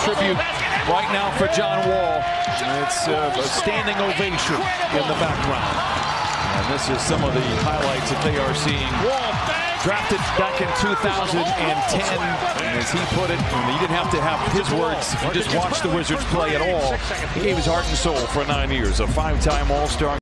tribute right now for John Wall. It's a standing ovation in the background. And this is some of the highlights that they are seeing. Wall, drafted back in 2010, and as he put it, he didn't have to have his words. He just watched the Wizards play at all. He gave his heart and soul for 9 years, a 5-time All-Star.